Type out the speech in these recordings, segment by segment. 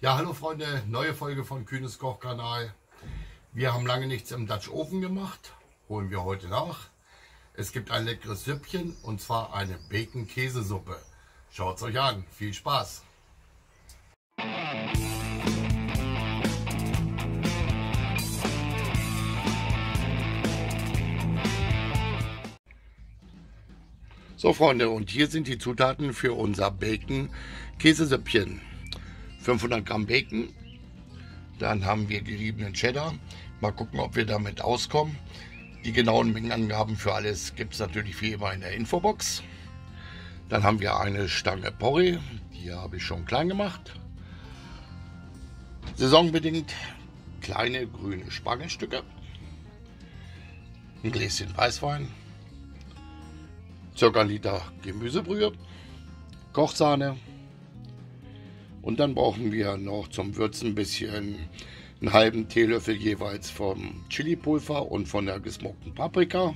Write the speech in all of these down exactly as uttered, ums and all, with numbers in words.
Ja, hallo Freunde, neue Folge von Kühnes Kochkanal. Wir haben lange nichts im Dutch Oven gemacht, holen wir heute nach. Es gibt ein leckeres Süppchen und zwar eine Bacon-Käsesuppe. Schaut es euch an, viel Spaß! So Freunde, und hier sind die Zutaten für unser Bacon-Käsesüppchen. fünfhundert Gramm Bacon, dann haben wir geriebenen Cheddar. Mal gucken, ob wir damit auskommen. Die genauen Mengenangaben für alles gibt es natürlich wie immer in der Infobox. Dann haben wir eine Stange Porree, die habe ich schon klein gemacht. Saisonbedingt kleine grüne Spargelstücke, ein Gläschen Weißwein, circa ein Liter Gemüsebrühe, Kochsahne. Und dann brauchen wir noch zum Würzen ein bisschen einen halben Teelöffel jeweils vom Chili-Pulver und von der gesmokten Paprika.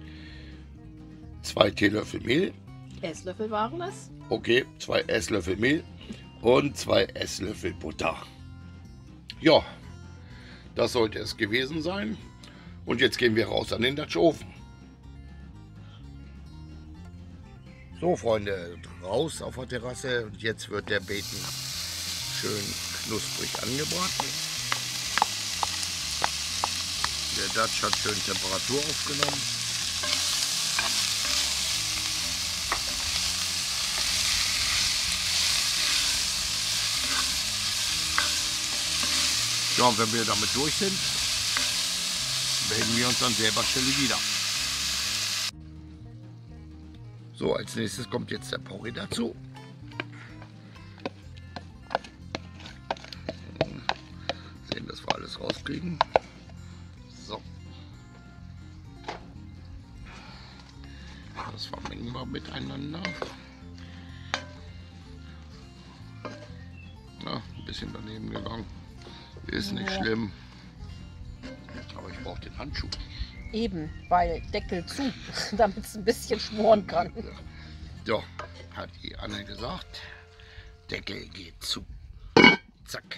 Zwei Teelöffel Mehl. Esslöffel waren das? Okay, zwei Esslöffel Mehl und zwei Esslöffel Butter. Ja, das sollte es gewesen sein. Und jetzt gehen wir raus an den Dutch Oven. So Freunde, raus auf der Terrasse und jetzt wird der Bacon schön knusprig angebraten. Der Dutch hat schön Temperatur aufgenommen. Ja, und wenn wir damit durch sind, melden wir uns an selber Stelle wieder. So, als nächstes kommt jetzt der Porree dazu. Sehen, dass wir alles rauskriegen. So. Das vermengen wir miteinander. Ja, ein bisschen daneben gegangen. Ist nicht Ja. schlimm. Aber ich brauche den Handschuh. Eben, weil Deckel zu, damit es ein bisschen schmoren kann. So, hat die Anne gesagt. Deckel geht zu. Zack.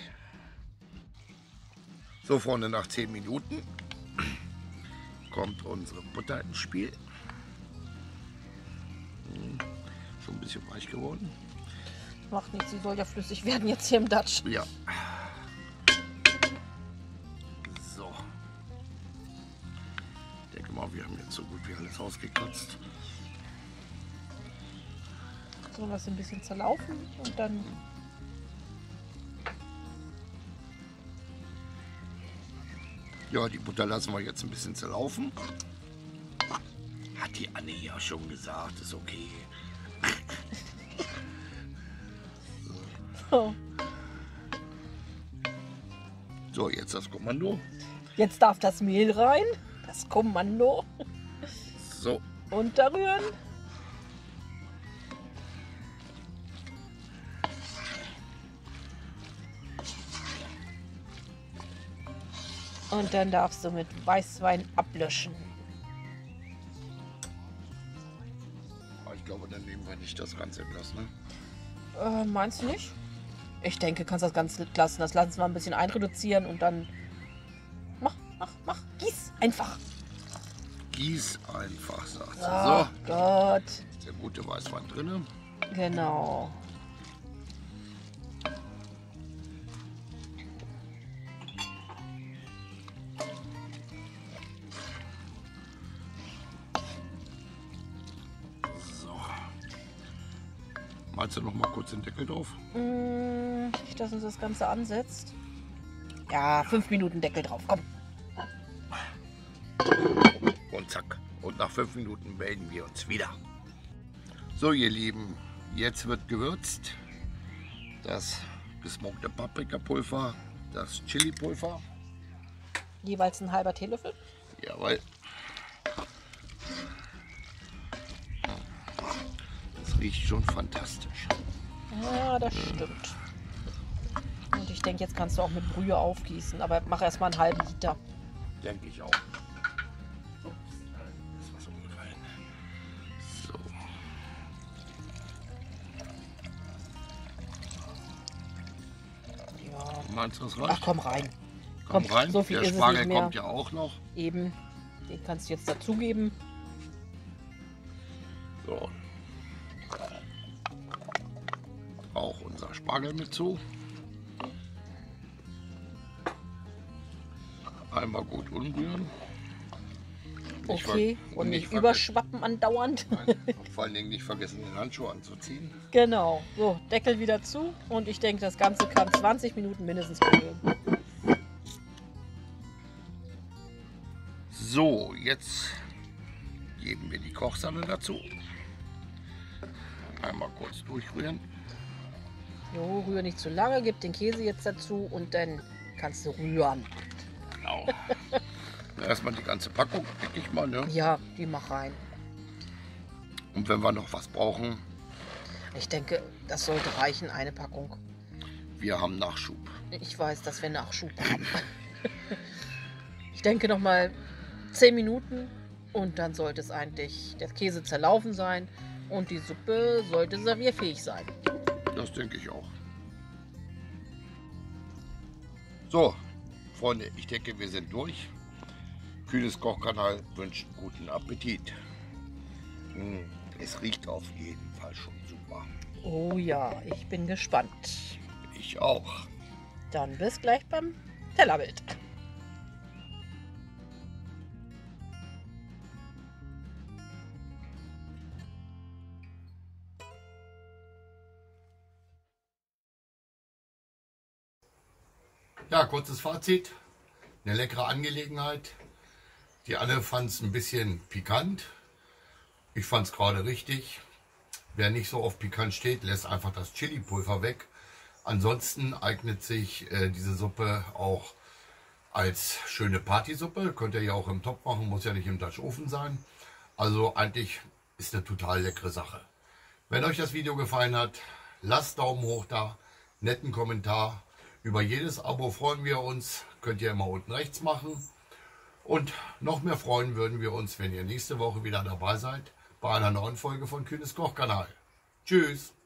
So, Freunde, nach zehn Minuten kommt unsere Butter ins Spiel. Hm, schon ein bisschen weich geworden. Macht nichts, sie soll ja flüssig werden jetzt hier im Dutch. Ja. So. Ich denke mal, wir haben jetzt so gut wie alles ausgekratzt. So was ein bisschen zerlaufen und dann Ja, die Butter lassen wir jetzt ein bisschen zerlaufen. Hat die Anne ja schon gesagt, ist okay. so. So, jetzt das Kommando. Jetzt darf das Mehl rein, das Kommando, So, unterrühren. Und dann darfst du mit Weißwein ablöschen. ich glaube, dann nehmen wir nicht das ganze Glas, ne? Äh, meinst du nicht? Ich denke, kannst das Ganze lassen. Das lassen wir ein bisschen einreduzieren und dann mach, mach, mach. Gieß einfach. Gieß einfach, sagt sie. Oh So, Gott. ist der gute Weißwein drin. Genau. So. Malst du noch mal kurz den Deckel drauf? Mm, Nicht, dass uns das Ganze ansetzt. Ja, fünf Minuten Deckel drauf. Komm. Und zack. Und nach fünf Minuten melden wir uns wieder. So, ihr Lieben, jetzt wird gewürzt. Das gesmokte Paprikapulver, das Chili-Pulver. Jeweils ein halber Teelöffel. Jawohl. Das riecht schon fantastisch. Ja, das stimmt. Und ich denke, jetzt kannst du auch mit Brühe aufgießen. Aber mach erstmal einen halben Liter. Denke ich auch. Ups, ist was umgefallen. So. Ja, Meinst du, das Ach reicht? komm rein. Komm komm, rein. so viel Der ist es Spargel nicht mehr. kommt ja auch noch. Eben. Den kannst du jetzt dazugeben. So. Auch unser Spargel mit zu. Einmal gut umrühren. Nicht Okay. ver- Und nicht vergessen- überschwappen andauernd. Nein, und vor allen Dingen nicht vergessen, den Handschuh anzuziehen. Genau. So, Deckel wieder zu. Und ich denke, das Ganze kann zwanzig Minuten mindestens gehen. So, jetzt geben wir die Kochsahne dazu. Einmal kurz durchrühren. Jo, rühr nicht zu lange. Gib den Käse jetzt dazu und dann kannst du rühren. Genau. Erstmal die ganze Packung, denke ich mal. Ne? Ja, die mach rein. Und wenn wir noch was brauchen, Ich denke, das sollte reichen, eine Packung. wir haben Nachschub. Ich weiß, dass wir Nachschub haben. Ich denke noch mal zehn Minuten und dann sollte es eigentlich der Käse zerlaufen sein und die Suppe sollte servierfähig sein. Das denke ich auch. So, Freunde, ich denke, wir sind durch. Kühnes Kochkanal wünscht guten Appetit. Mm, Es riecht auf jeden Fall schon super. Oh ja, ich bin gespannt. Ich auch. Dann bis gleich beim Tellerbild. Ja, kurzes Fazit. Eine leckere Angelegenheit. Die Anne fand es ein bisschen pikant. Ich fand es gerade richtig. Wer nicht so auf pikant steht, lässt einfach das Chili-Pulver weg. Ansonsten eignet sich äh, diese Suppe auch als schöne Partysuppe. Könnt ihr ja auch im Topf machen, muss ja nicht im Dutch Ofen sein. Also eigentlich ist eine total leckere Sache. Wenn euch das Video gefallen hat, lasst Daumen hoch da, netten Kommentar. Über jedes Abo freuen wir uns. Könnt ihr immer unten rechts machen. Und noch mehr freuen würden wir uns, wenn ihr nächste Woche wieder dabei seid bei einer neuen Folge von Kühnes Kochkanal. Tschüss!